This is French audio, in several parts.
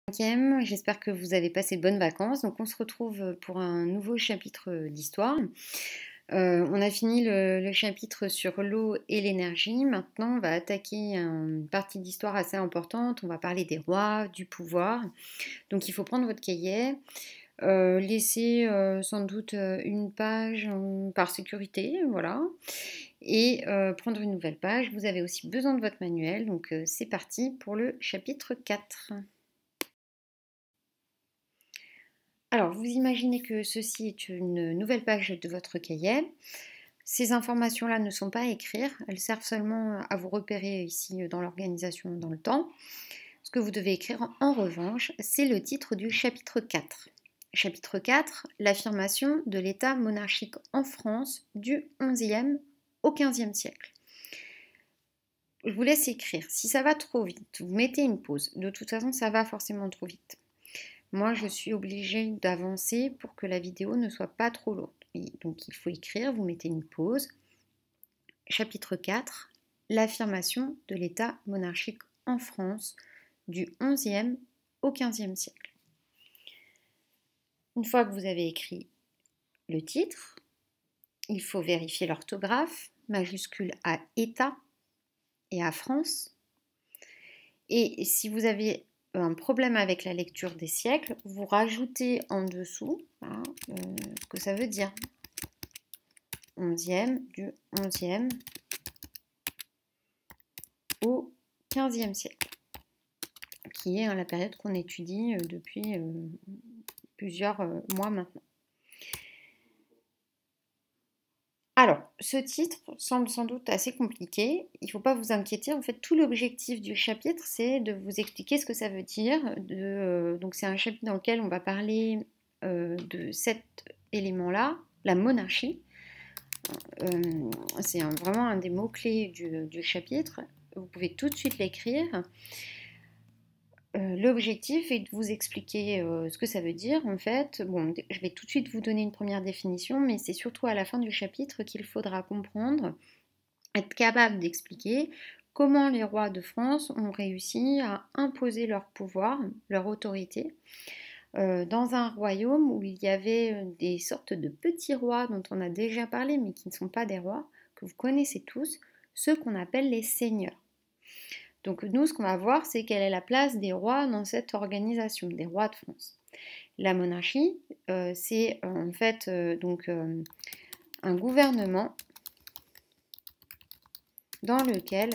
5e, j'espère que vous avez passé de bonnes vacances. Donc on se retrouve pour un nouveau chapitre d'histoire. On a fini le chapitre sur l'eau et l'énergie. Maintenant, on va attaquer une partie d'histoire assez importante. On va parler des rois, du pouvoir. Donc il faut prendre votre cahier, laisser sans doute une page par sécurité, voilà, et prendre une nouvelle page. Vous avez aussi besoin de votre manuel. Donc c'est parti pour le chapitre 4. Alors, vous imaginez que ceci est une nouvelle page de votre cahier. Ces informations-là ne sont pas à écrire, elles servent seulement à vous repérer ici dans l'organisation dans le temps. Ce que vous devez écrire en revanche, c'est le titre du chapitre 4. Chapitre 4, l'affirmation de l'État monarchique en France du XIe au XVe siècle. Je vous laisse écrire. Si ça va trop vite, vous mettez une pause. De toute façon, ça va forcément trop vite. Moi, je suis obligée d'avancer pour que la vidéo ne soit pas trop lourde. Donc, il faut écrire, vous mettez une pause. Chapitre 4, l'affirmation de l'État monarchique en France du XIe au XVe siècle. Une fois que vous avez écrit le titre, il faut vérifier l'orthographe, majuscule à État et à France. Et si vous avez un problème avec la lecture des siècles, vous rajoutez en dessous ce que ça veut dire. 11e, du 11e au 15e siècle, qui est la période qu'on étudie depuis plusieurs mois maintenant. Alors, ce titre semble sans doute assez compliqué. Il ne faut pas vous inquiéter. En fait, tout l'objectif du chapitre, c'est de vous expliquer ce que ça veut dire. Donc, c'est un chapitre dans lequel on va parler de cet élément-là, la monarchie. C'est vraiment un des mots-clés du chapitre. Vous pouvez tout de suite l'écrire. L'objectif est de vous expliquer ce que ça veut dire en fait. Bon, je vais tout de suite vous donner une première définition, mais c'est surtout à la fin du chapitre qu'il faudra comprendre, être capable d'expliquer comment les rois de France ont réussi à imposer leur pouvoir, leur autorité, dans un royaume où il y avait des sortes de petits rois dont on a déjà parlé, mais qui ne sont pas des rois, que vous connaissez tous, ceux qu'on appelle les seigneurs. Donc nous, ce qu'on va voir, c'est quelle est la place des rois dans cette organisation, des rois de France. La monarchie, c'est en fait un gouvernement dans lequel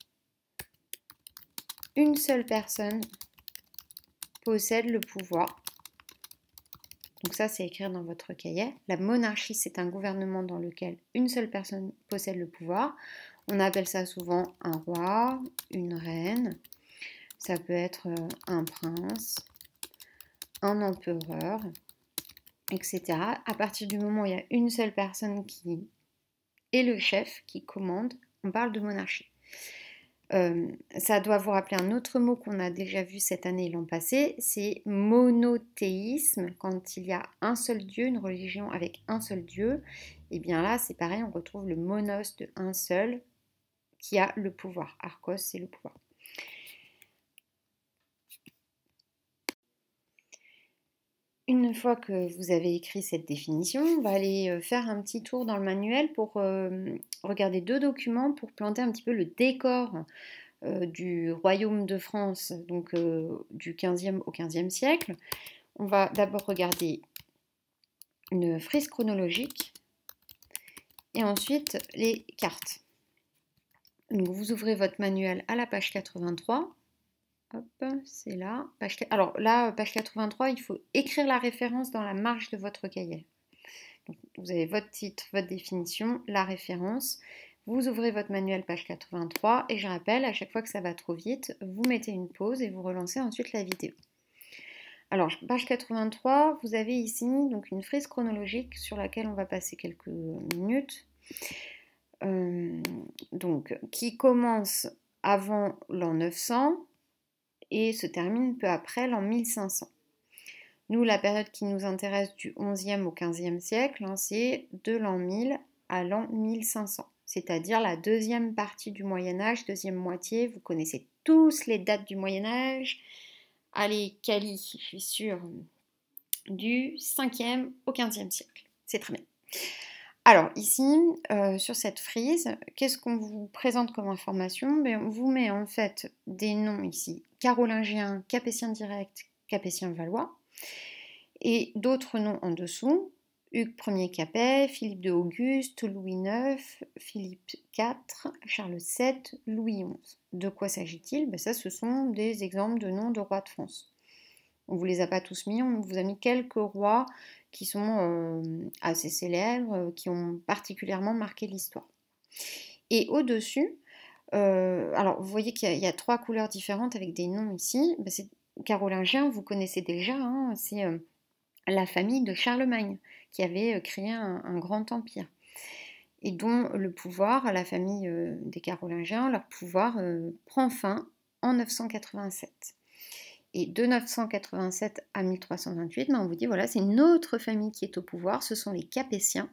une seule personne possède le pouvoir. Donc ça, c'est écrire dans votre cahier. La monarchie, c'est un gouvernement dans lequel une seule personne possède le pouvoir. On appelle ça souvent un roi, une reine. Ça peut être un prince, un empereur, etc. À partir du moment où il y a une seule personne qui est le chef, qui commande, on parle de monarchie. Ça doit vous rappeler un autre mot qu'on a déjà vu cette année et l'an passé, c'est monothéisme, quand il y a un seul Dieu, une religion avec un seul Dieu. Et bien là, c'est pareil, on retrouve le monos de un seul qui a le pouvoir. Archos, c'est le pouvoir. Une fois que vous avez écrit cette définition, on va aller faire un petit tour dans le manuel pour regarder deux documents pour planter un petit peu le décor du royaume de France, donc du 15e au 15e siècle. On va d'abord regarder une frise chronologique et ensuite les cartes. Donc vous ouvrez votre manuel à la page 83. Hop, c'est là. Alors là, page 83, il faut écrire la référence dans la marge de votre cahier. Donc, vous avez votre titre, votre définition, la référence. Vous ouvrez votre manuel page 83 et je rappelle, à chaque fois que ça va trop vite, vous mettez une pause et vous relancez ensuite la vidéo. Alors, page 83, vous avez ici donc une frise chronologique sur laquelle on va passer quelques minutes. Qui commence avant l'an 900 et se termine peu après l'an 1500. Nous, la période qui nous intéresse du 11e au 15e siècle, c'est de l'an 1000 à l'an 1500, c'est-à-dire la deuxième partie du Moyen-Âge, deuxième moitié. Vous connaissez tous les dates du Moyen-Âge. Allez, Cali, je suis sûre, du 5e au 15e siècle. C'est très bien. Alors ici, sur cette frise, qu'est-ce qu'on vous présente comme information? Ben, on vous met en fait des noms ici, carolingien, capétien direct, capétien valois, et d'autres noms en dessous, Hugues Ier Capet, Philippe de Auguste, Louis IX, Philippe IV, Charles VII, Louis XI. De quoi s'agit-il? Ben, ça, ce sont des exemples de noms de rois de France. On ne vous les a pas tous mis, on vous a mis quelques rois qui sont assez célèbres, qui ont particulièrement marqué l'histoire. Et au-dessus, alors vous voyez qu'il y a 3 couleurs différentes avec des noms ici. Ben, c'est carolingien, vous connaissez déjà, hein, c'est la famille de Charlemagne qui avait créé un grand empire et dont le pouvoir, la famille des Carolingiens, leur pouvoir prend fin en 987. Et de 987 à 1328, ben on vous dit voilà, c'est une autre famille qui est au pouvoir, ce sont les Capétiens.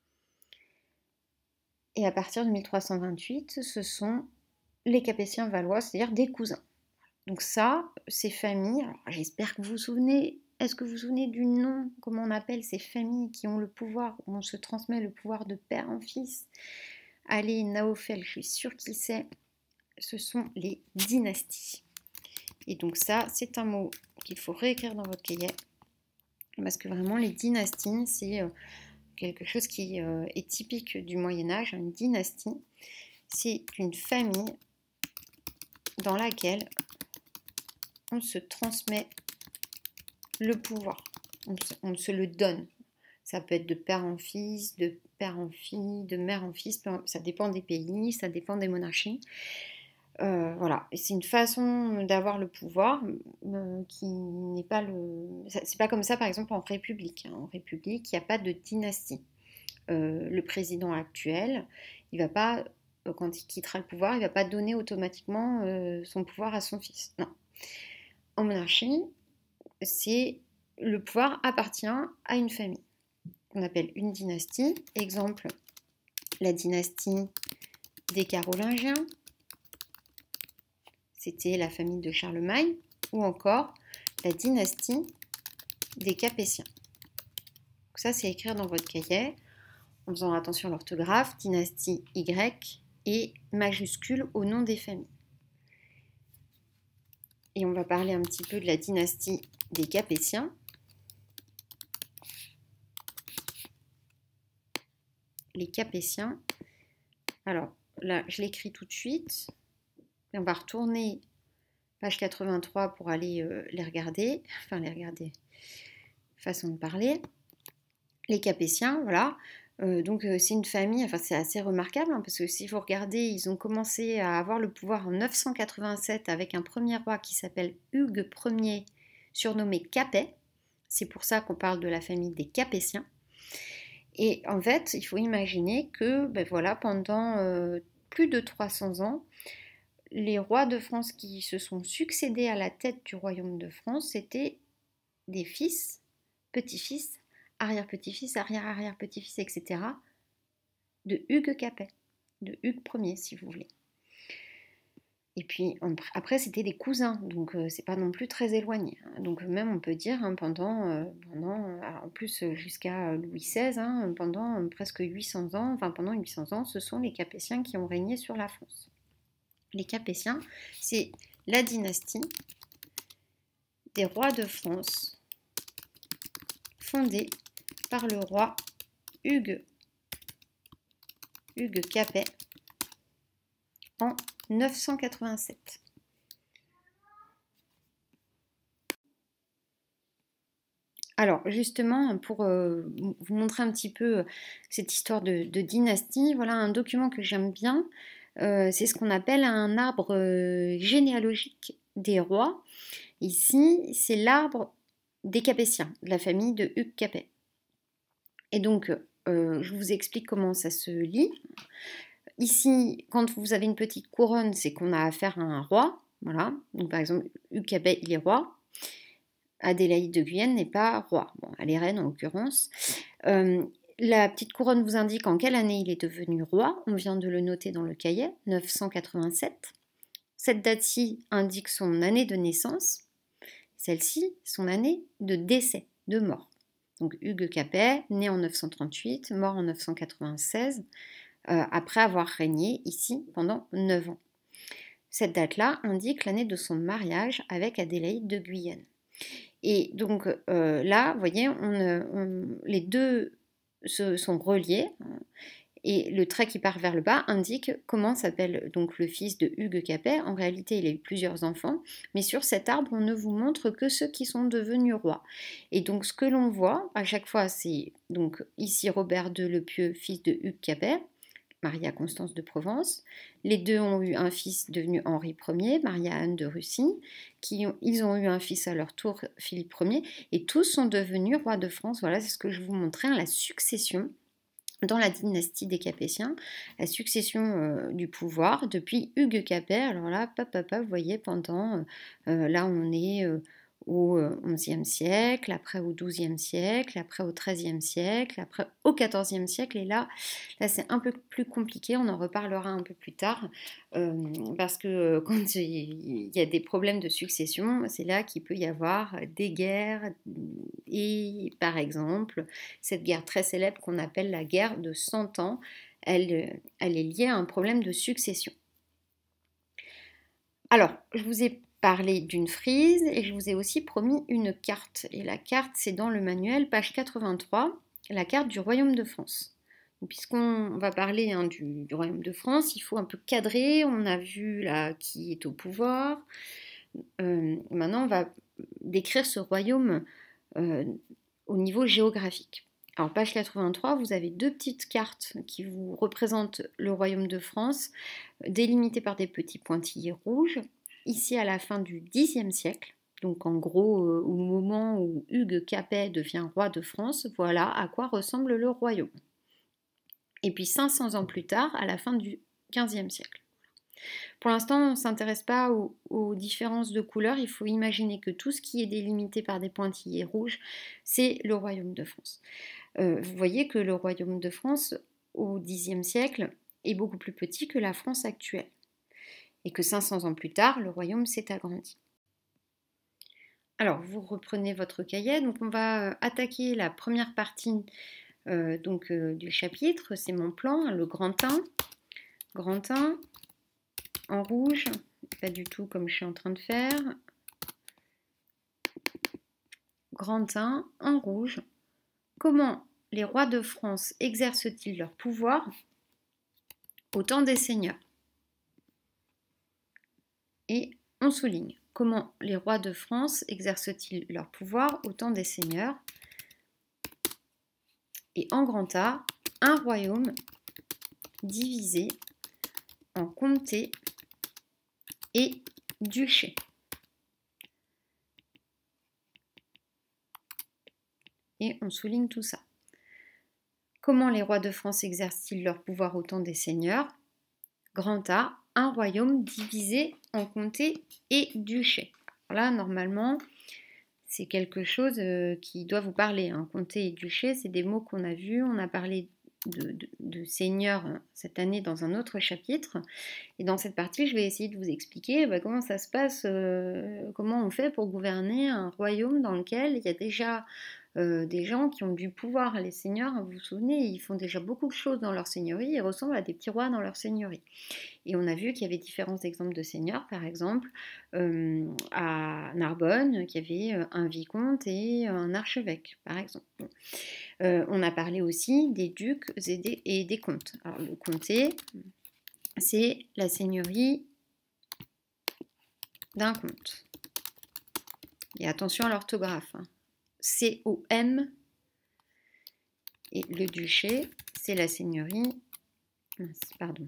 Et à partir de 1328, ce sont les Capétiens valois, c'est-à-dire des cousins. Donc ça, ces familles, alors j'espère que vous vous souvenez, est-ce que vous vous souvenez du nom, comment on appelle ces familles qui ont le pouvoir, où on se transmet le pouvoir de père en fils? Allez, Naofel, je suis sûre qu'il sait, ce sont les dynasties. Et donc ça, c'est un mot qu'il faut réécrire dans votre cahier, parce que vraiment les dynasties, c'est quelque chose qui est typique du Moyen-Âge. Une dynastie, c'est une famille dans laquelle on se transmet le pouvoir, on se le donne. Ça peut être de père en fils, de père en fille, de mère en fils, ça dépend des pays, ça dépend des monarchies. Voilà, et c'est une façon d'avoir le pouvoir qui n'est pas le... C'est pas comme ça par exemple en République. En République, il n'y a pas de dynastie. Le président actuel, il va pas, quand il quittera le pouvoir, il va pas donner automatiquement son pouvoir à son fils. Non. En monarchie, c'est le pouvoir appartient à une famille qu'on appelle une dynastie. Exemple, la dynastie des Carolingiens, c'était la famille de Charlemagne, ou encore la dynastie des Capétiens. Donc ça, c'est écrire dans votre cahier, en faisant attention à l'orthographe, dynastie Y et majuscule au nom des familles. Et on va parler un petit peu de la dynastie des Capétiens. Les Capétiens, alors là, je l'écris tout de suite. Et on va retourner page 83 pour aller les regarder, façon de parler. Les Capétiens, voilà. Donc c'est une famille, enfin c'est assez remarquable, hein, parce que si vous regardez, ils ont commencé à avoir le pouvoir en 987 avec un premier roi qui s'appelle Hugues Ier, surnommé Capet. C'est pour ça qu'on parle de la famille des Capétiens. Et en fait, il faut imaginer que ben voilà, pendant plus de 300 ans, les rois de France qui se sont succédés à la tête du royaume de France, c'était des fils, petits-fils, arrière-petits-fils, arrière-arrière-petits-fils, etc., de Hugues Capet, de Hugues Ier, si vous voulez. Et puis après, c'était des cousins, donc c'est pas non plus très éloigné. Donc même on peut dire pendant en plus jusqu'à Louis XVI, pendant presque 800 ans, enfin pendant 800 ans, ce sont les Capétiens qui ont régné sur la France. Les Capétiens, c'est la dynastie des rois de France fondée par le roi Hugues Capet en 987. Alors justement, pour vous montrer un petit peu cette histoire de dynastie, voilà un document que j'aime bien. C'est ce qu'on appelle un arbre généalogique des rois. Ici, c'est l'arbre des Capétiens, de la famille de Hugues Capet. Et donc, je vous explique comment ça se lit. Ici, quand vous avez une petite couronne, c'est qu'on a affaire à un roi. Voilà. Donc, par exemple, Hugues Capet, il est roi. Adélaïde de Guyenne n'est pas roi. Bon, elle est reine en l'occurrence. La petite couronne vous indique en quelle année il est devenu roi. On vient de le noter dans le cahier, 987. Cette date-ci indique son année de naissance. celle-ci, son année de décès, de mort. Donc Hugues Capet, né en 938, mort en 996, après avoir régné ici pendant 9 ans. Cette date-là indique l'année de son mariage avec Adélaïde de Guyenne. Et donc là, vous voyez, les deux sont reliés. Et le trait qui part vers le bas indique comment s'appelle donc le fils de Hugues Capet. En réalité, il a eu plusieurs enfants, mais sur cet arbre, on ne vous montre que ceux qui sont devenus rois. Et donc, ce que l'on voit à chaque fois, c'est donc ici Robert II le Pieux, fils de Hugues Capet, Maria Constance de Provence. Les deux ont eu un fils devenu Henri Ier, Maria-Anne de Russie. Ils ont eu un fils à leur tour, Philippe Ier, et tous sont devenus rois de France. Voilà, c'est ce que je vous montrais, la succession dans la dynastie des Capétiens, la succession du pouvoir depuis Hugues Capet. Alors là, vous voyez, pendant, là on est au XIe siècle, après au XIIe siècle, après au XIIIe siècle, après au XIVe siècle, et là c'est un peu plus compliqué, on en reparlera un peu plus tard, parce que quand il y a des problèmes de succession, c'est là qu'il peut y avoir des guerres, et par exemple, cette guerre très célèbre qu'on appelle la guerre de 100 ans, elle est liée à un problème de succession. Alors, je vous ai parlé d'une frise et je vous ai aussi promis une carte. Et la carte, c'est dans le manuel, page 83, la carte du Royaume de France. Puisqu'on va parler du Royaume de France, il faut un peu cadrer. On a vu là qui est au pouvoir. Maintenant, on va décrire ce royaume au niveau géographique. Alors, page 83, vous avez deux petites cartes qui vous représentent le Royaume de France, délimitées par des petits pointillés rouges. Ici, à la fin du Xe siècle, donc en gros, au moment où Hugues Capet devient roi de France, voilà à quoi ressemble le royaume. Et puis 500 ans plus tard, à la fin du XVe siècle. Pour l'instant, on ne s'intéresse pas aux différences de couleurs. Il faut imaginer que tout ce qui est délimité par des pointillés rouges, c'est le Royaume de France. Vous voyez que le Royaume de France, au Xe siècle, est beaucoup plus petit que la France actuelle. Et que 500 ans plus tard, le royaume s'est agrandi. Alors, vous reprenez votre cahier. Donc, on va attaquer la première partie du chapitre. C'est mon plan, le grand 1. Grand 1, en rouge, pas du tout comme je suis en train de faire. Grand 1, en rouge. Comment les rois de France exercent-ils leur pouvoir au temps des seigneurs? Et on souligne comment les rois de France exercent-ils leur pouvoir au temps des seigneurs. Et en grand A, un royaume divisé en comtés et duchés. Et on souligne tout ça. Comment les rois de France exercent-ils leur pouvoir au temps des seigneurs? Grand A, un royaume divisé en comtés et duchés. Alors là, normalement, c'est quelque chose qui doit vous parler. Comté et duché, c'est des mots qu'on a vus. On a parlé de seigneur cette année dans un autre chapitre. Et dans cette partie, je vais essayer de vous expliquer comment ça se passe, comment on fait pour gouverner un royaume dans lequel il y a déjà des gens qui ont du pouvoir. Les seigneurs, vous vous souvenez, ils font déjà beaucoup de choses dans leur seigneurie, ils ressemblent à des petits rois dans leur seigneurie. Et on a vu qu'il y avait différents exemples de seigneurs, par exemple, à Narbonne, qu'il y avait un vicomte et un archevêque, par exemple. On a parlé aussi des ducs et des comtes. Alors, le comté, c'est la seigneurie d'un comte. Et attention à l'orthographe. C-O-M. Et le duché, c'est la seigneurie. Pardon.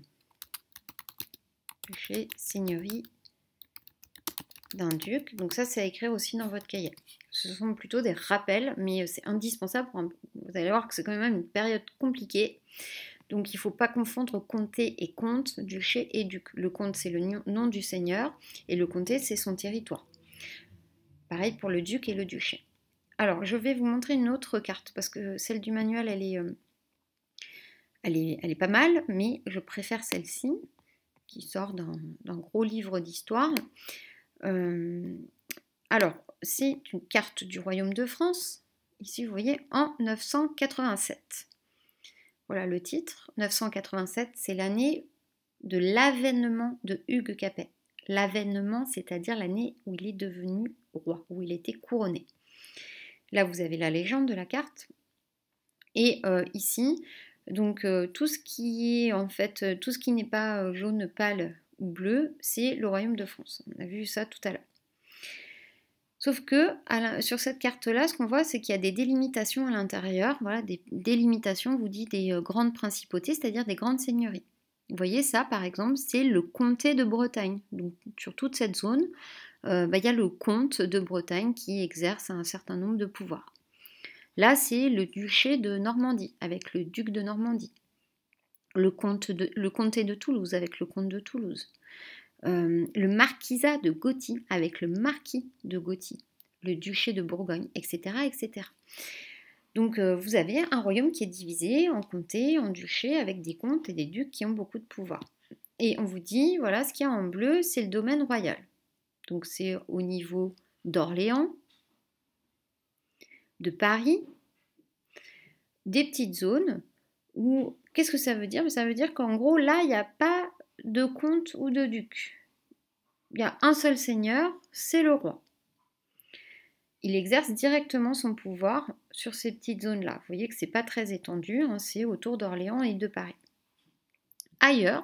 Duché, seigneurie d'un duc. Donc ça, c'est à écrire aussi dans votre cahier. Ce sont plutôt des rappels, mais c'est indispensable. Vous allez voir que c'est quand même une période compliquée. Donc il ne faut pas confondre comté et comte, duché et duc. Le comte, c'est le nom du seigneur, et le comté, c'est son territoire. Pareil pour le duc et le duché. Alors, je vais vous montrer une autre carte, parce que celle du manuel, elle est pas mal, mais je préfère celle-ci, qui sort d'un gros livre d'histoire. Alors, c'est une carte du Royaume de France, ici vous voyez, en 987. Voilà le titre, 987, c'est l'année de l'avènement de Hugues Capet. L'avènement, c'est-à-dire l'année où il est devenu roi, où il était couronné. Là, vous avez la légende de la carte. Et ici, donc tout ce qui est en fait, tout ce qui n'est pas jaune pâle ou bleu, c'est le Royaume de France. On a vu ça tout à l'heure. Sauf que sur cette carte-là, ce qu'on voit, c'est qu'il y a des délimitations à l'intérieur. Voilà, des délimitations, vous dit, des grandes principautés, c'est-à-dire des grandes seigneuries. Vous voyez ça, par exemple, c'est le comté de Bretagne. Donc sur toute cette zone, il y a le comte de Bretagne qui exerce un certain nombre de pouvoirs. Là, c'est le duché de Normandie, avec le duc de Normandie. Le comté de Toulouse, avec le comte de Toulouse. Le marquisat de Gothie, avec le marquis de Gothie. Le duché de Bourgogne, etc. etc. Donc vous avez un royaume qui est divisé en comtés, en duchés, avec des comtes et des ducs qui ont beaucoup de pouvoir. Et on vous dit, voilà, ce qu'il y a en bleu, c'est le domaine royal. Donc c'est au niveau d'Orléans, de Paris, des petites zones où, qu'est-ce que ça veut dire? Ça veut dire qu'en gros, là, il n'y a pas de comte ou de duc. Il y a un seul seigneur, c'est le roi. Il exerce directement son pouvoir sur ces petites zones-là. Vous voyez que c'est pas très étendu, hein, c'est autour d'Orléans et de Paris. Ailleurs,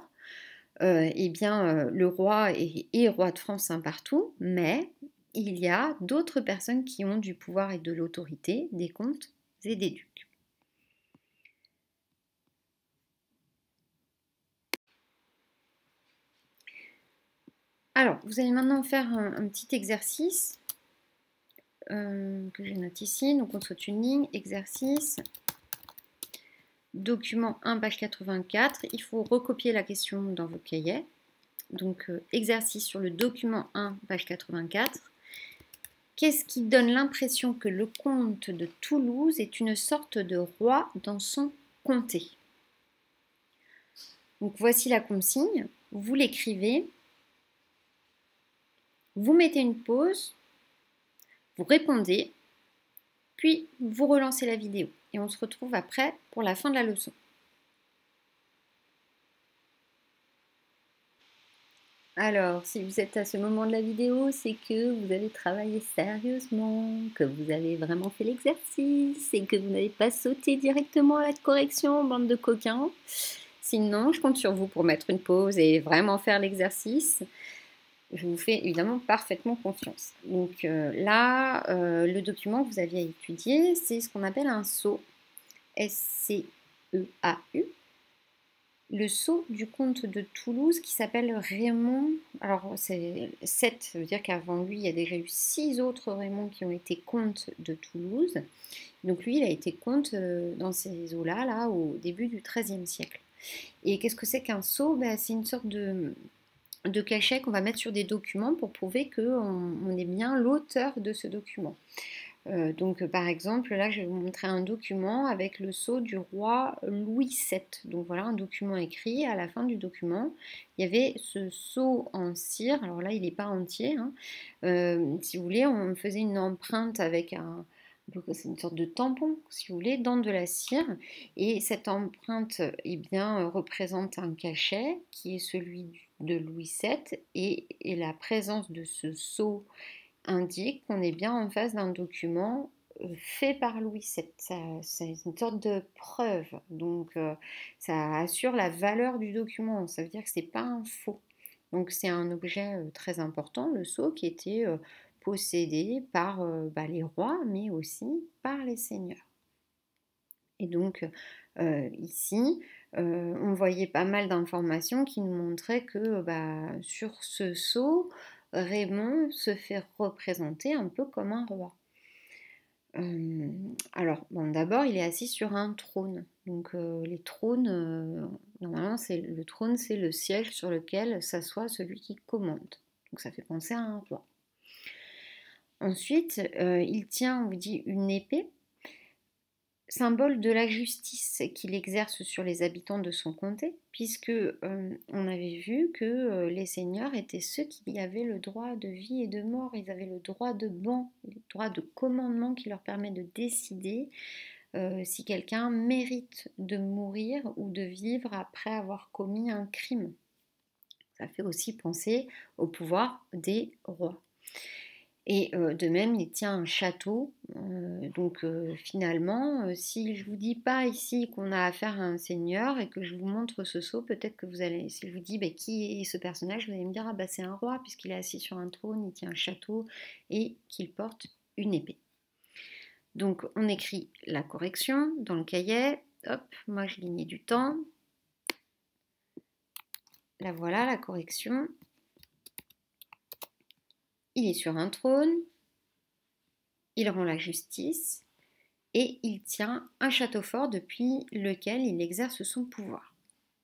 le roi est roi de France partout, mais il y a d'autres personnes qui ont du pouvoir et de l'autorité, des comtes et des ducs. Alors, vous allez maintenant faire un petit exercice que je note ici. Donc, on saute une ligne, exercice, document 1, page 84. Il faut recopier la question dans vos cahiers. Donc, exercice sur le document 1, page 84. Qu'est-ce qui donne l'impression que le comte de Toulouse est une sorte de roi dans son comté? Donc, voici la consigne. Vous l'écrivez. Vous mettez une pause. Vous répondez. Puis, vous relancez la vidéo. Et on se retrouve après pour la fin de la leçon. Alors, si vous êtes à ce moment de la vidéo, c'est que vous avez travaillé sérieusement, que vous avez vraiment fait l'exercice et que vous n'avez pas sauté directement à la correction, bande de coquins. Sinon, je compte sur vous pour mettre une pause et vraiment faire l'exercice. Je vous fais évidemment parfaitement confiance. Donc le document que vous aviez étudié, c'est ce qu'on appelle un sceau, S-C-E-A-U. Le sceau du comte de Toulouse qui s'appelle Raymond. Alors, c'est 7, ça veut dire qu'avant lui, il y a déjà eu 6 autres Raymond qui ont été comtes de Toulouse. Donc, lui, il a été comte dans ces eaux-là, là, au début du XIIIe siècle. Et qu'est-ce que c'est qu'un sceau? C'est une sorte de cachet qu'on va mettre sur des documents pour prouver qu'on est bien l'auteur de ce document. Donc par exemple, là je vais vous montrer un document avec le sceau du roi Louis VII. Donc voilà un document écrit. À la fin du document, il y avait ce sceau en cire. Alors là, il n'est pas entier, hein. Si vous voulez, on faisait une empreinte avec c'est une sorte de tampon, si vous voulez, dans de la cire. Et cette empreinte, représente un cachet qui est celui de Louis VII. Et la présence de ce sceau indique qu'on est bien en face d'un document fait par Louis VII. C'est une sorte de preuve, donc ça assure la valeur du document, ça veut dire que c'est pas un faux. Donc c'est un objet très important, le sceau, qui était possédé par les rois, mais aussi par les seigneurs. Et donc ici, on voyait pas mal d'informations qui nous montraient que sur ce sceau, Raymond se fait représenter un peu comme un roi. D'abord, il est assis sur un trône. Donc, les trônes, normalement, le trône, c'est le siège sur lequel s'assoit celui qui commande. Donc, ça fait penser à un roi. Ensuite, il tient, on vous dit, une épée. symbole de la justice qu'il exerce sur les habitants de son comté, puisque on avait vu que les seigneurs étaient ceux qui avaient le droit de vie et de mort, ils avaient le droit de ban, le droit de commandement qui leur permet de décider si quelqu'un mérite de mourir ou de vivre après avoir commis un crime. Ça fait aussi penser au pouvoir des rois. Et de même, il tient un château. Donc finalement, si je vous dis pas ici qu'on a affaire à un seigneur et que je vous montre ce sceau, peut-être que vous allez, si je vous dis qui est ce personnage, vous allez me dire ah bah c'est un roi puisqu'il est assis sur un trône, il tient un château et qu'il porte une épée. Donc on écrit la correction dans le cahier. Hop, moi je gagnais du temps. La voilà, la correction. Il est sur un trône, il rend la justice et il tient un château fort depuis lequel il exerce son pouvoir.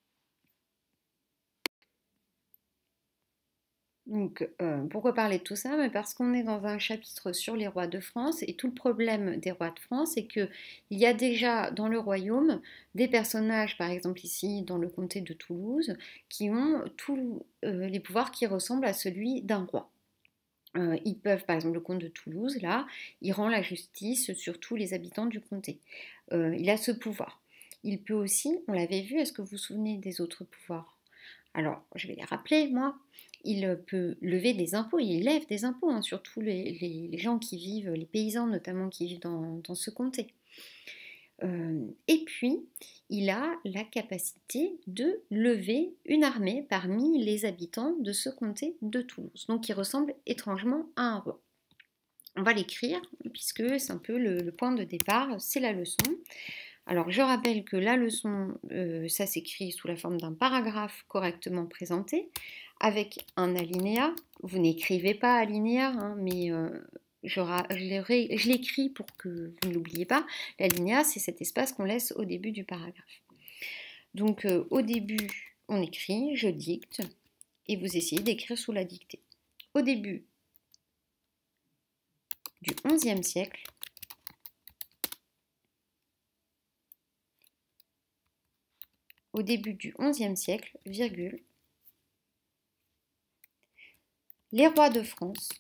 Donc, pourquoi parler de tout ça? Parce qu'on est dans un chapitre sur les rois de France et tout le problème des rois de France, c'est qu'il y a déjà dans le royaume des personnages, par exemple ici dans le comté de Toulouse, qui ont tous les pouvoirs qui ressemblent à celui d'un roi. Ils peuvent, par exemple, le comte de Toulouse, là, il rend la justice sur tous les habitants du comté. Il a ce pouvoir. Il peut aussi, on l'avait vu, est-ce que vous vous souvenez des autres pouvoirs? Alors, je vais les rappeler, moi. Il peut lever des impôts, il lève des impôts, hein, sur tous les gens qui vivent, les paysans notamment qui vivent dans ce comté. Et puis, il a la capacité de lever une armée parmi les habitants de ce comté de Toulouse. Donc, il ressemble étrangement à un roi. On va l'écrire, puisque c'est un peu le point de départ, c'est la leçon. Alors, je rappelle que la leçon, ça s'écrit sous la forme d'un paragraphe correctement présenté, avec un alinéa. Vous n'écrivez pas alinéa, hein, mais je l'écris pour que vous ne l'oubliez pas. L'alinéa, c'est cet espace qu'on laisse au début du paragraphe. Donc, au début, on écrit, je dicte, et vous essayez d'écrire sous la dictée. Au début du XIe siècle, virgule, les rois de France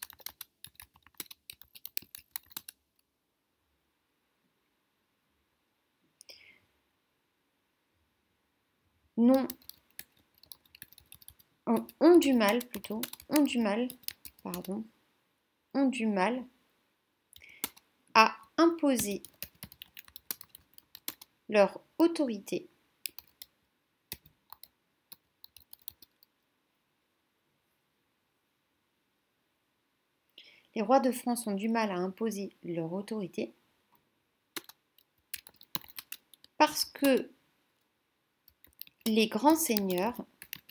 ont du mal à imposer leur autorité Les rois de France ont du mal à imposer leur autorité parce que les grands seigneurs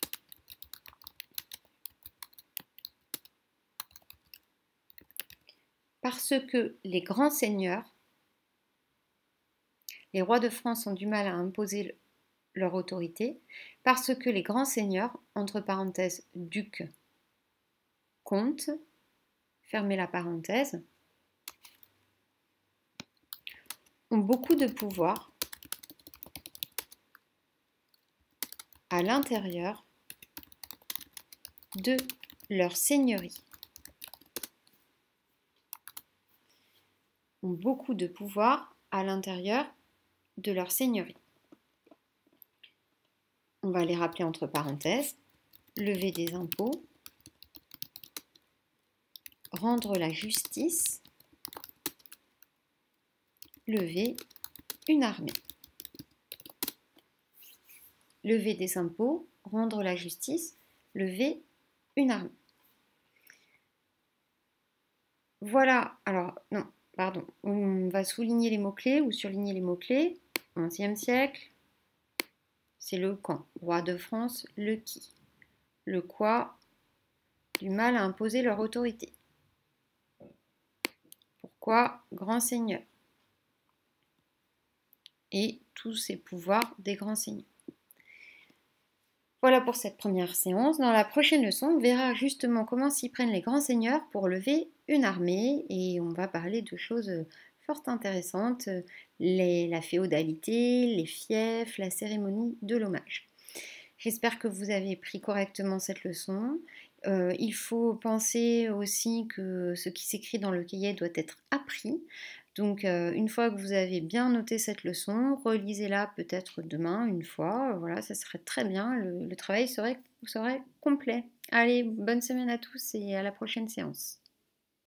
les rois de France ont du mal à imposer leur autorité parce que les grands seigneurs, entre parenthèses, ducs, comtes, fermez la parenthèse, ont beaucoup de pouvoir à l'intérieur de leur seigneurie. Ont beaucoup de pouvoir à l'intérieur de leur seigneurie. On va les rappeler entre parenthèses. Lever des impôts, rendre la justice, lever une armée. Lever des impôts, rendre la justice, lever une armée. Voilà, alors, non, pardon, on va souligner les mots-clés ou surligner les mots-clés. XIe siècle, c'est le quand. Roi de France, le qui. Le quoi, du mal à imposer leur autorité. Pourquoi, grand seigneur. Et tous ces pouvoirs des grands seigneurs. Voilà pour cette première séance. Dans la prochaine leçon, on verra justement comment s'y prennent les grands seigneurs pour lever une armée et on va parler de choses fort intéressantes, la féodalité, les fiefs, la cérémonie de l'hommage. J'espère que vous avez pris correctement cette leçon. Il faut penser aussi que ce qui s'écrit dans le cahier doit être appris. Donc, une fois que vous avez bien noté cette leçon, relisez-la peut-être demain une fois. Voilà, ça serait très bien. Le travail serait complet. Allez, bonne semaine à tous et à la prochaine séance.